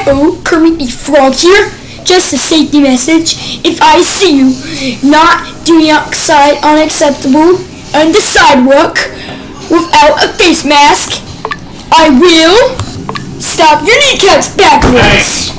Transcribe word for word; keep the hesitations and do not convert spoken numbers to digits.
Hi-oh, Kermit the Frog here. Just a safety message. If I see you not doing outside unacceptable on the sidewalk without a face mask, I will stop your kneecaps backwards.